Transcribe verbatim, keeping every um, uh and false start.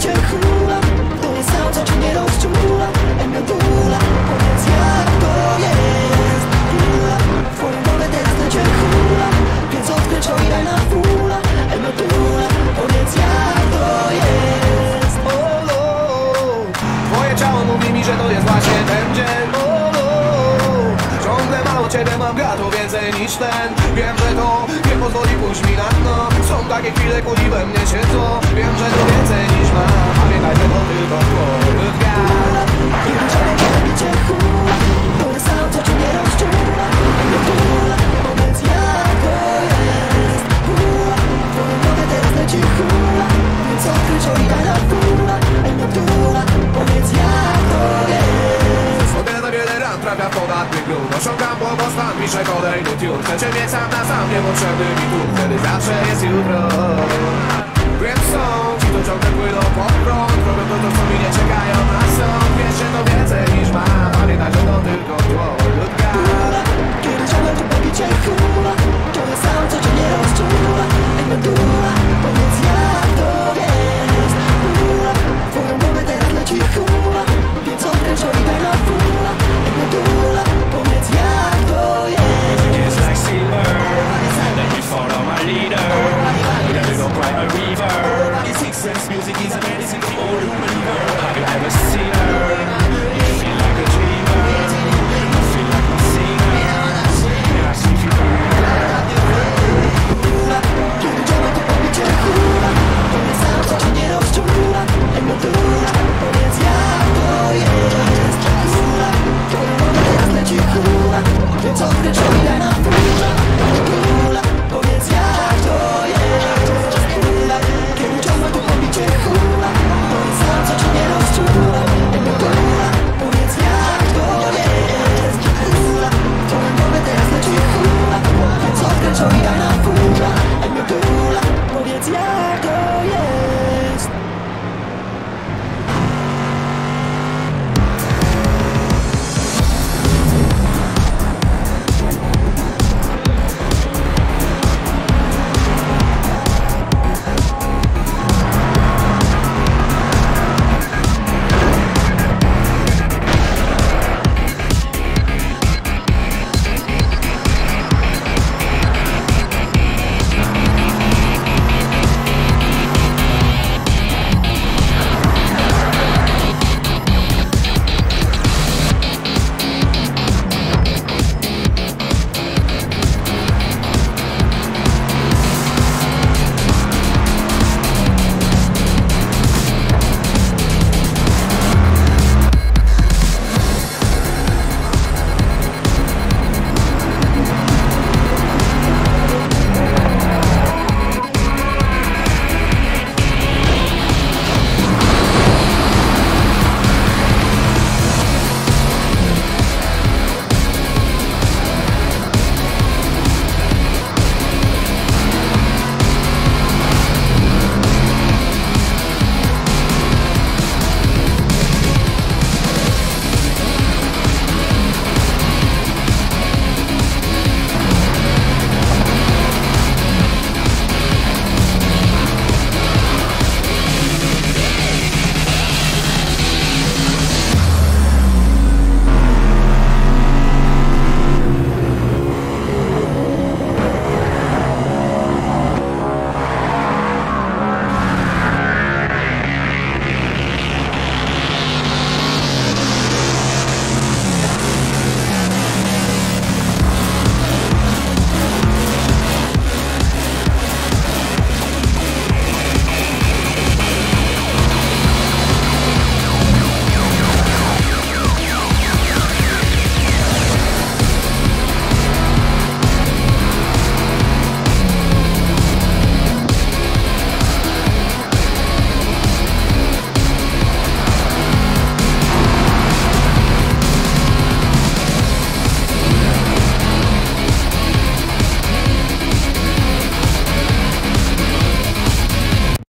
cię hula. To jest sam, co cię nie rozczula. Emerytura, powiedz jak to jest. Hula, w twoim głowie teraz lecie hula. Więc odkręć to i daj na fula. Emerytura, powiedz jak to jest. Oh, oh. Twoje ciało mówi mi, że to jest właśnie ten dzień. Oh, oh. Ciągle mało ciebie mam, gadu więcej niż ten. Wiem, że to nie pozwoli pójść mi na dno. Są takie chwile, kuli we mnie siedzą. Wiem, że to więcej niż mam. Pamiętaj, że to tylko twój gad. Kiedy ciało cię cię hula. To jest sam, co cię nie rozczula. Emerytura, powiedz jak to jest. Hula, w twoim głowie teraz leci hula. Więc odkryć to i daj na fula. Emerytura, powiedz jak to jest. O wiele, wiele ran trafia w podatny grunt. Osiągam błogostan, piszę kolejny tune. Chcę cię mieć sam na sam, niepotrzebny mi tu. Wtedy zawsze jest jutro. Wiem, są ci, to ciągle płyną pod prąd. Robią to, to co mi nie czekają na sąd. Wiesz, że to więcej niż mam. Pamiętaj, że to tylko twój ludka. Kiedy ciało tu bawi cię hula. To jest sam, co cię nie rozczula. Emerytura, powiedz jak to jest. Hula, w twoją głowę teraz leci hula. Więc odkręć to i daj na fula. Emerytura, powiedz jak to jest. It's like silver, then you follow my leader. Then we go quite a river. Six sense music is a medicine for all who believe.